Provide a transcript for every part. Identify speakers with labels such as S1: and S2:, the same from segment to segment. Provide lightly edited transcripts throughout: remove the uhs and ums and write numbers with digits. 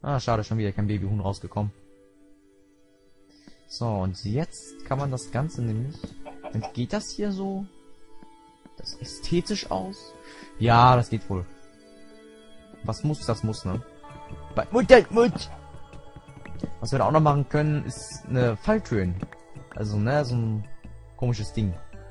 S1: Ah, schade, schon wieder kein Babyhuhn rausgekommen. So, und jetzt kann man das Ganze nämlich... Und geht das hier so? Das ästhetisch aus? Ja, das geht wohl. Was muss, das muss, ne? Was wir da auch noch machen können, ist eine Falltür. Also, ne, so ein komisches Ding.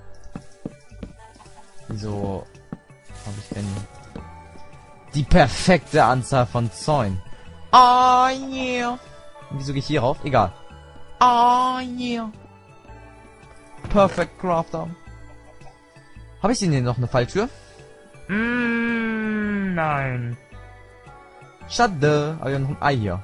S1: Wieso habe ich denn die perfekte Anzahl von Zäunen? Ah, yeah. Und wieso gehe ich hier rauf? Egal. Ah, yeah. Perfect Crafter. Habe ich denn hier noch eine Falltür? Nein. Schade. Aber wir haben noch ein Ei hier.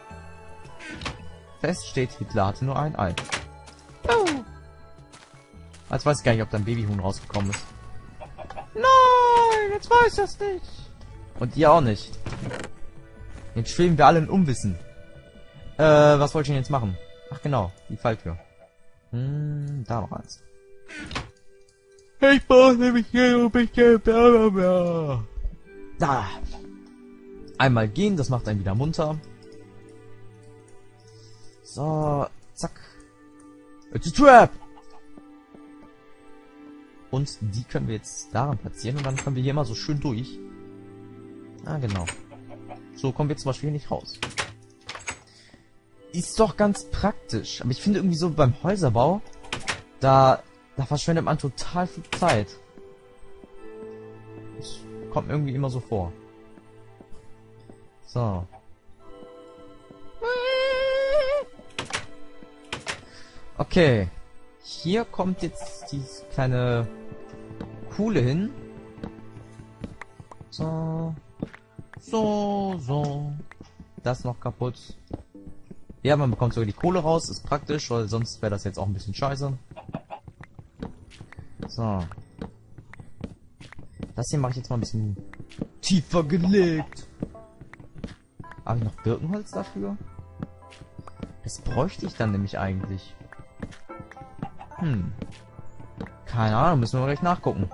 S1: Fest steht, Hitler hatte nur ein Ei. Oh. Jetzt weiß ich gar nicht, ob da ein Babyhuhn rausgekommen ist. Nein, jetzt weiß ich das nicht. Und ihr auch nicht. Jetzt schweben wir alle in Unwissen. Was wollte ich denn jetzt machen? Ach genau, die Falltür. Da noch eins. Ich brauche nämlich hier ein bisschen blablabla. Da. Einmal gehen, das macht einen wieder munter. So, zack. It's a trap! Und die können wir jetzt daran platzieren und dann können wir hier mal so schön durch. Ah, genau. So kommen wir zum Beispiel hier nicht raus. Ist doch ganz praktisch. Aber ich finde irgendwie so beim Häuserbau, da verschwendet man total viel Zeit. Das kommt mir irgendwie immer so vor. So. Okay. Hier kommt jetzt dieses kleine Kuhle hin. So. So. Das noch kaputt. Ja, man bekommt sogar die Kohle raus. Ist praktisch, weil sonst wäre das jetzt auch ein bisschen scheiße. So. Das hier mache ich jetzt mal ein bisschen tiefer gelegt. Habe ich noch Birkenholz dafür? Das bräuchte ich dann nämlich eigentlich. Keine Ahnung, müssen wir mal gleich nachgucken.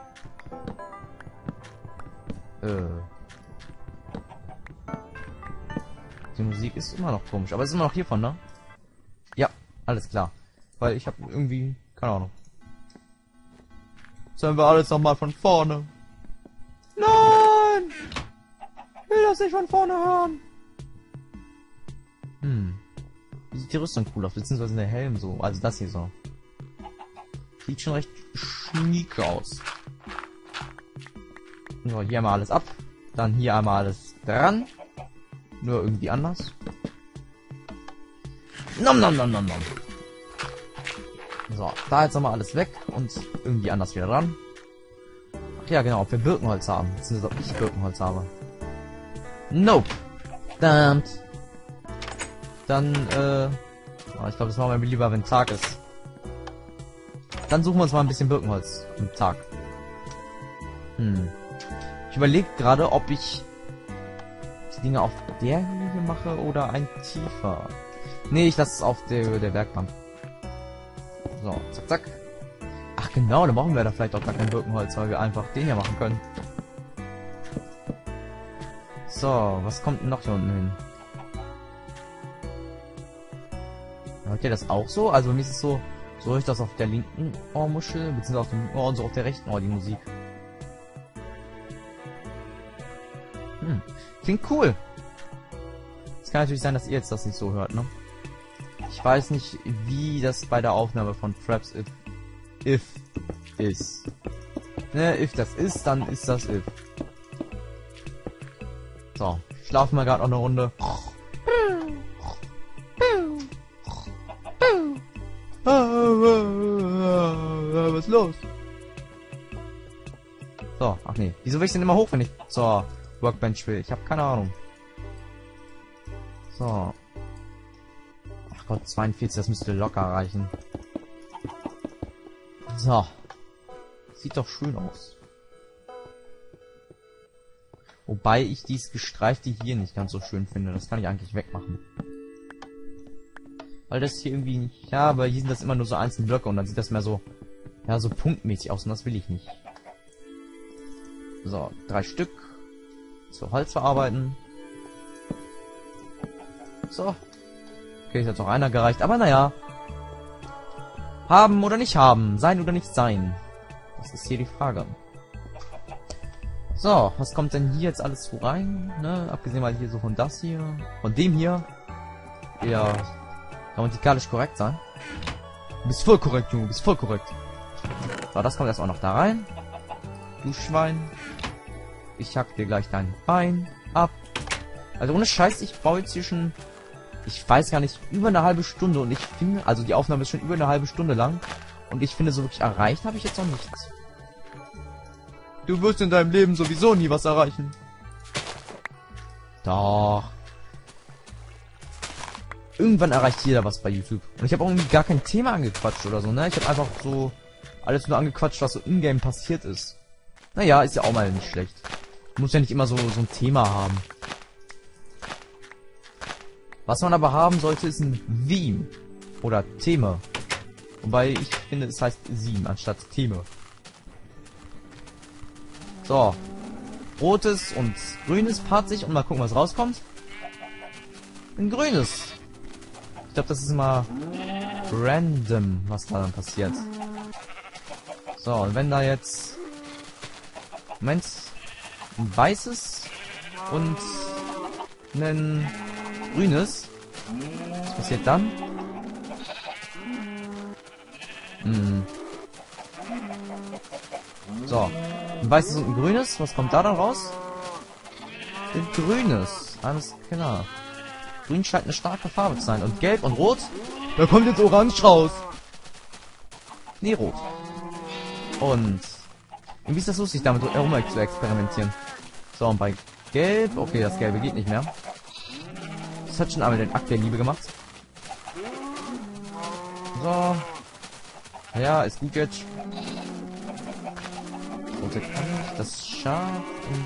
S1: Die Musik ist immer noch komisch, aber es ist immer noch hiervon, ne? Ja, alles klar. Weil ich habe irgendwie, keine Ahnung. Sollen wir alles nochmal von vorne? Nein! Ich will das nicht von vorne hören. Wie sieht die Rüstung cool aus? Beziehungsweise der Helm so. Also das hier so. Sieht schon recht schniek aus. So, hier einmal alles ab. Dann hier einmal alles dran. Nur irgendwie anders. Nom. So, da jetzt nochmal alles weg und irgendwie anders wieder dran. Ach ja, genau, ob wir Birkenholz haben. Beziehungsweise ob ich Birkenholz habe. Nope. Damn. Dann, ich glaube, das machen wir lieber, wenn Tag ist. Dann suchen wir uns mal ein bisschen Birkenholz am Tag. Ich überlege gerade, ob ich die Dinge auf der Höhe hier mache oder ein tiefer. Nee, ich lasse es auf der Höhe der Werkbank. So, zack. Ach genau, dann brauchen wir da vielleicht auch gar kein Birkenholz, weil wir einfach den hier machen können. So, was kommt denn noch hier unten hin? Hört ihr das auch so? Also bei mir ist es so, so höre ich das auf der linken Ohrmuschel, beziehungsweise auf dem Ohr und so auf der rechten Ohr, die Musik. Klingt cool. Es kann natürlich sein, dass ihr jetzt das nicht so hört, ne? Ich weiß nicht, wie das bei der Aufnahme von Fraps if ist. Ne, if das ist, dann ist das if. So, schlafen wir gerade noch eine Runde. Was ist los? So, ach nee. Wieso will ich denn immer hoch, wenn ich zur Workbench will? Ich habe keine Ahnung. So. Ach Gott, 42, das müsste locker reichen. So. Sieht doch schön aus. Wobei ich dieses Gestreifte hier nicht ganz so schön finde. Das kann ich eigentlich wegmachen. Weil das hier irgendwie nicht... Ja, aber hier sind das immer nur so einzelne Blöcke und dann sieht das mehr so... Ja, so punktmäßig aus und das will ich nicht. So, 3 Stück. Zu Holz verarbeiten. So. Okay, ist jetzt noch einer gereicht. Aber naja. Haben oder nicht haben. Sein oder nicht sein. Das ist hier die Frage. So, was kommt denn hier jetzt alles so rein? Ne? Abgesehen mal hier so von das hier. Von dem hier. Ja. Grammatikalisch korrekt sein. Du bist voll korrekt, Junge. Du bist voll korrekt. So, das kommt jetzt auch noch da rein. Du Schwein. Ich hack dir gleich dein Bein ab. Also ohne Scheiß, ich baue jetzt hier schon, ich weiß gar nicht, über eine halbe Stunde und ich finde, also die Aufnahme ist schon über eine halbe Stunde lang und ich finde, so wirklich erreicht habe ich jetzt noch nichts. Du wirst in deinem Leben sowieso nie was erreichen. Doch. Irgendwann erreicht jeder was bei YouTube. Und ich habe auch irgendwie gar kein Thema angequatscht oder so, ne? Ich habe einfach so alles nur angequatscht, was so in-game passiert ist. Naja, ist ja auch mal nicht schlecht. Muss ja nicht immer so ein Thema haben. Was man aber haben sollte, ist ein Theme. Oder Thema. Wobei ich finde, es heißt Theme anstatt Theme. So. Rotes und grünes paart sich und mal gucken, was rauskommt. Ein grünes. Ich glaube, das ist immer random, was da dann passiert. So, und wenn da jetzt... Moment. Ein weißes und ein grünes. Was passiert dann? So. Ein weißes und ein grünes. Was kommt da dann raus? Ein grünes. Alles klar. Grün scheint eine starke Farbe zu sein. Und gelb und rot? Da kommt jetzt orange raus. Nee, rot. Und irgendwie ist das lustig, damit herum zu experimentieren. So, und bei gelb... Okay, das gelbe geht nicht mehr. Das hat schon einmal den Akt der Liebe gemacht. So. Ja, ist gut jetzt. Rote kann ich. Das Schaf und...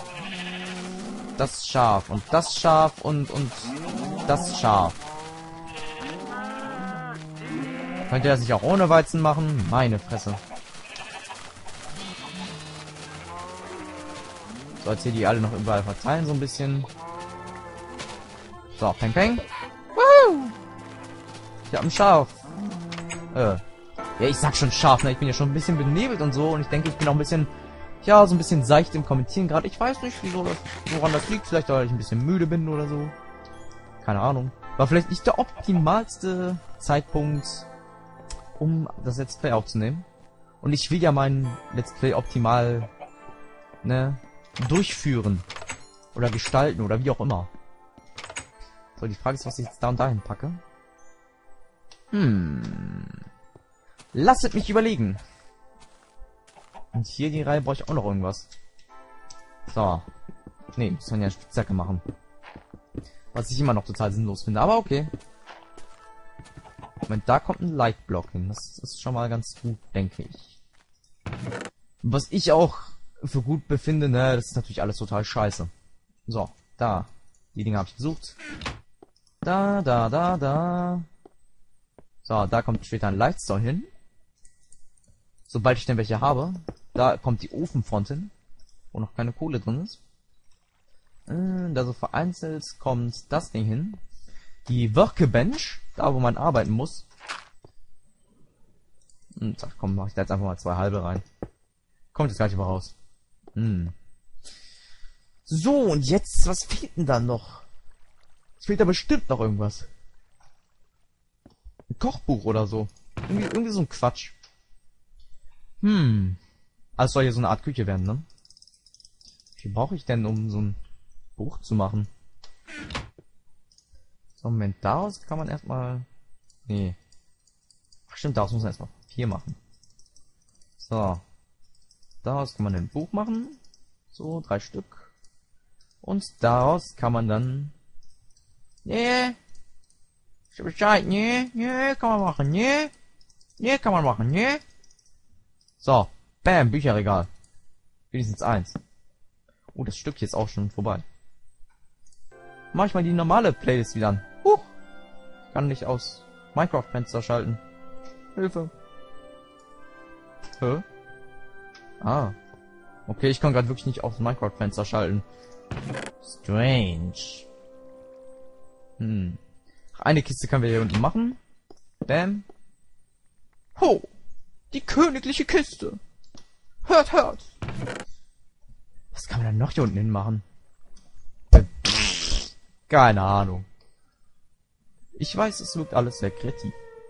S1: Das Schaf und das Schaf und das Schaf. Könnte er sich auch ohne Weizen machen? Meine Fresse. So, jetzt hier die alle noch überall verteilen, so ein bisschen. So, peng peng. Woo! Ich hab ein Schaf. Ja, ich sag schon Schaf, ne? Ich bin ja schon ein bisschen benebelt und so. Und ich denke, ich bin auch ein bisschen, ja, so ein bisschen seicht im Kommentieren gerade. Ich weiß nicht, wieso das, woran das liegt. Vielleicht, weil ich ein bisschen müde bin oder so. Keine Ahnung. War vielleicht nicht der optimalste Zeitpunkt, um das Let's Play aufzunehmen. Und ich will ja mein Let's Play optimal, ne, durchführen. Oder gestalten oder wie auch immer. So, die Frage ist, was ich jetzt da und dahin packe. Lasset mich überlegen. Und hier die Reihe brauche ich auch noch irgendwas. So. Nee, muss man ja eine Spitzhacke machen. Was ich immer noch total sinnlos finde, aber okay. Moment, da kommt ein Lightblock hin. Das ist schon mal ganz gut, denke ich. Was ich auch für gut befinde, ne, das ist natürlich alles total scheiße. So, da. Die Dinge habe ich gesucht. Da. So, da kommt später ein Lightstone hin. Sobald ich denn welche habe. Da kommt die Ofenfront hin, wo noch keine Kohle drin ist. Da so vereinzelt kommt das Ding hin. Die Workbench, da wo man arbeiten muss. Und ach komm, mach ich da jetzt einfach mal 2 halbe rein. Kommt jetzt gleich mal raus. So, und jetzt, was fehlt denn dann noch? Es fehlt da bestimmt noch irgendwas. Ein Kochbuch oder so. Irgendwie so ein Quatsch. Also soll hier so eine Art Küche werden, ne? Wie viel brauche ich denn, um so ein Buch zu machen? So, Moment, daraus kann man erstmal... Nee. Ach stimmt, daraus muss man erstmal Papier machen. So. Daraus kann man ein Buch machen. So, 3 Stück. Und daraus kann man dann... Nee. Ich hab Bescheid, nee. Nee, kann man machen, nee. Nee, kann man machen, nee. So. Bam, Bücherregal. Wenigstens 1. Oh, das Stück hier ist auch schon vorbei. Mach ich mal die normale Playlist wieder an. Kann nicht aus Minecraft-Fenster schalten. Hilfe. Hä? Ah. Okay, ich kann gerade wirklich nicht aus Minecraft-Fenster schalten. Strange. Eine Kiste können wir hier unten machen. Bam. Ho! Die königliche Kiste! Hört, hört! Was kann man denn noch hier unten hin machen? Keine Ahnung. Ich weiß, es wirkt alles sehr kreativ.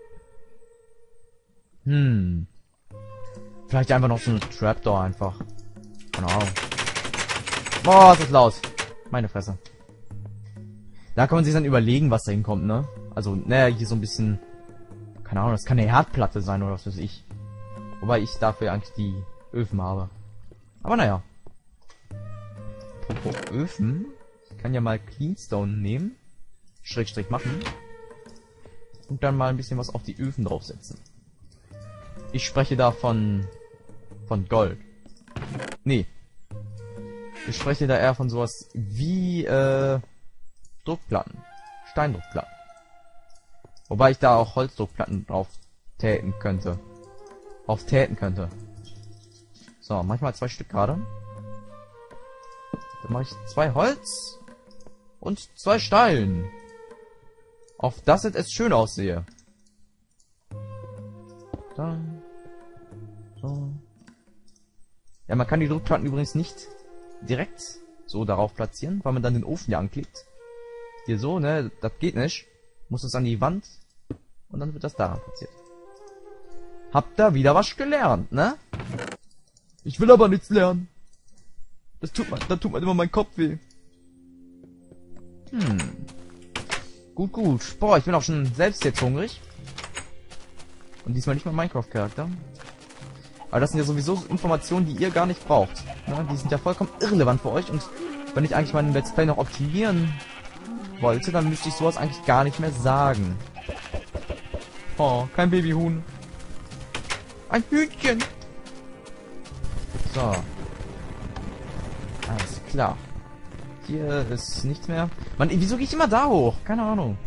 S1: Vielleicht einfach noch so eine Trapdoor einfach. Keine Ahnung. Boah, ist das laut. Meine Fresse. Da kann man sich dann überlegen, was da hinkommt, ne? Also, naja, hier so ein bisschen... Keine Ahnung, das kann eine Herdplatte sein oder was weiß ich. Wobei ich dafür eigentlich die Öfen habe. Aber naja. Apropos Öfen. Ich kann ja mal Cleanstone nehmen. Schrägstrich machen. Und dann mal ein bisschen was auf die Öfen draufsetzen. Ich spreche da von Gold. Nee. Ich spreche da eher von sowas wie Druckplatten. Steindruckplatten. Wobei ich da auch Holzdruckplatten drauf täten könnte. So, manchmal 2 Stück gerade. Dann mache ich 2 Holz und 2 Stein. Auf das es schön aussehe. Da. So. Ja, man kann die Druckplatten übrigens nicht direkt so darauf platzieren, weil man dann den Ofen ja anklickt. Hier so, ne? Das geht nicht. Muss es an die Wand und dann wird das daran platziert. Habt da wieder was gelernt, ne? Ich will aber nichts lernen. Da tut mir immer mein Kopf weh. Gut, gut. Boah, ich bin auch schon selbst jetzt hungrig. Und diesmal nicht mal Minecraft-Charakter. Aber das sind ja sowieso Informationen, die ihr gar nicht braucht. Ne? Die sind ja vollkommen irrelevant für euch. Und wenn ich eigentlich meinen Let's Play noch optimieren wollte, dann müsste ich sowas eigentlich gar nicht mehr sagen. Oh, kein Babyhuhn. Ein Hühnchen. So. Alles klar. Hier ist nichts mehr. Mann, wieso gehe ich immer da hoch? Keine Ahnung.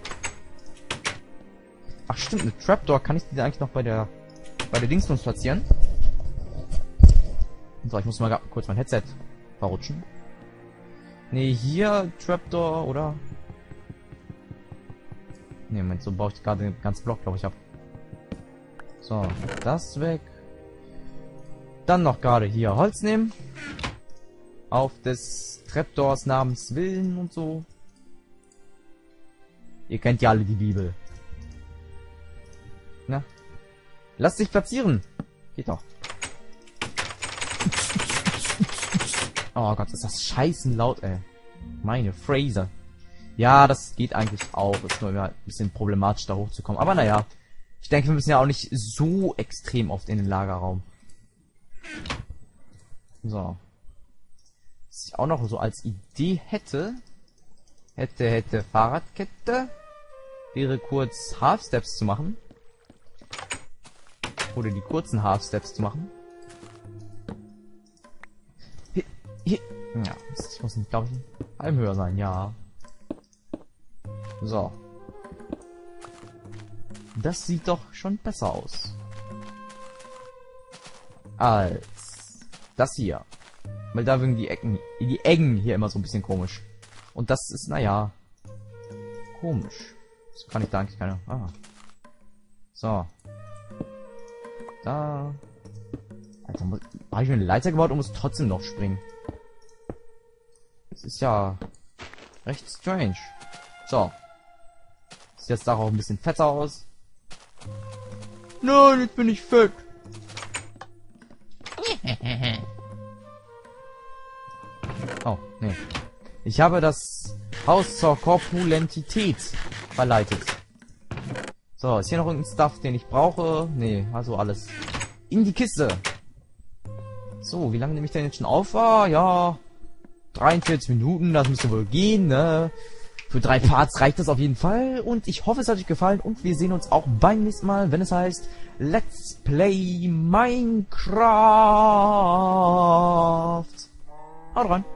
S1: Ach stimmt, eine Trapdoor kann ich die eigentlich noch bei der Dingsbums platzieren? So, ich muss mal kurz mein Headset verrutschen. Ne, hier Trapdoor, oder? Ne, Moment, so baue ich gerade den ganzen Block, glaube ich, ab. So, das weg. Dann noch gerade hier Holz nehmen. Auf des Trapdoors namens Willen und so. Ihr kennt ja alle die Bibel. Na? Lass dich platzieren. Geht doch. Oh Gott, ist das scheißen laut, ey. Meine Phrase. Ja, das geht eigentlich auch. Ist nur immer ein bisschen problematisch, da hochzukommen. Aber naja. Ich denke, wir müssen ja auch nicht so extrem oft in den Lagerraum. So. Was ich auch noch so als Idee hätte, Fahrradkette, wäre kurz Half-Steps zu machen. Oder die kurzen Half-Steps zu machen. Hier. Ja, ich muss nicht, glaube ich, halb höher sein, ja. So. Das sieht doch schon besser aus. Als das hier. Weil da wirken die Ecken hier immer so ein bisschen komisch. Und das ist, naja, komisch. Das kann ich da eigentlich keine... Ah. So. Da. Alter, habe ich mir eine Leiter gebaut und muss trotzdem noch springen. Das ist ja recht strange. So. Sieht jetzt da auch ein bisschen fetter aus. Nein, jetzt bin ich fett. Oh, nee. Ich habe das Haus zur Korpulentität verleitet. So, ist hier noch irgendein Stuff, den ich brauche? Nee, also alles. In die Kiste. So, wie lange nehme ich denn jetzt schon auf? Ah, ja. 43 Minuten, das müsste wohl gehen, ne? Für 3 Parts reicht das auf jeden Fall. Und ich hoffe, es hat euch gefallen. Und wir sehen uns auch beim nächsten Mal, wenn es heißt Let's Play Minecraft. Haut rein.